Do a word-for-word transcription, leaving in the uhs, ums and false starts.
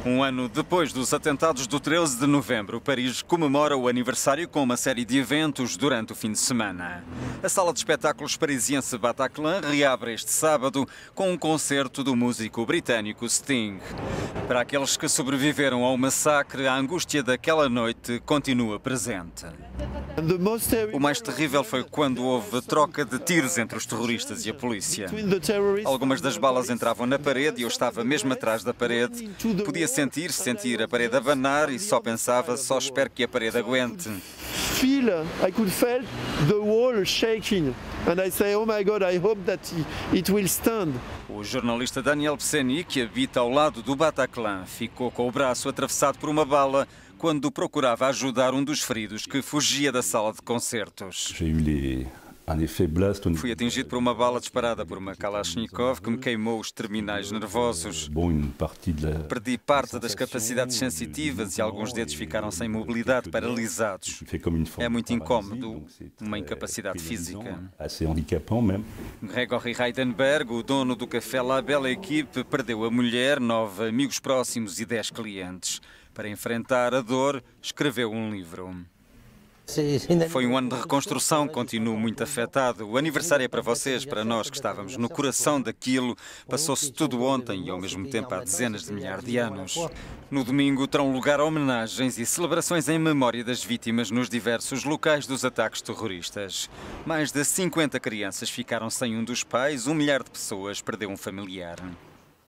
Um ano depois dos atentados do treze de novembro, Paris comemora o aniversário com uma série de eventos durante o fim de semana. A sala de espetáculos parisiense Bataclan reabre este sábado com um concerto do músico britânico Sting. Para aqueles que sobreviveram ao massacre, a angústia daquela noite continua presente. O mais terrível foi quando houve troca de tiros entre os terroristas e a polícia. Algumas das balas entravam na parede e eu estava mesmo atrás da parede. Podia sentir, sentir a parede abanar e só pensava, só espero que a parede aguente. I could feel the wall shaking and I say, oh my God, I hope that it will stand. O jornalista Daniel Pesseny, que habita ao lado do Bataclan, ficou com o braço atravessado por uma bala quando procurava ajudar um dos feridos que fugia da sala de concertos. Fui atingido por uma bala disparada por uma Kalashnikov que me queimou os terminais nervosos. Perdi parte das capacidades sensitivas e alguns dedos ficaram sem mobilidade, paralisados. É muito incómodo, uma incapacidade física. Gregory Heidenberg, o dono do café La Belle Équipe, perdeu a mulher, nove amigos próximos e dez clientes. Para enfrentar a dor, escreveu um livro. Foi um ano de reconstrução, continuo muito afetado. O aniversário é para vocês, para nós que estávamos no coração daquilo. Passou-se tudo ontem e ao mesmo tempo há dezenas de milhares de anos. No domingo terão lugar homenagens e celebrações em memória das vítimas nos diversos locais dos ataques terroristas. Mais de cinquenta crianças ficaram sem um dos pais, um milhar de pessoas perdeu um familiar.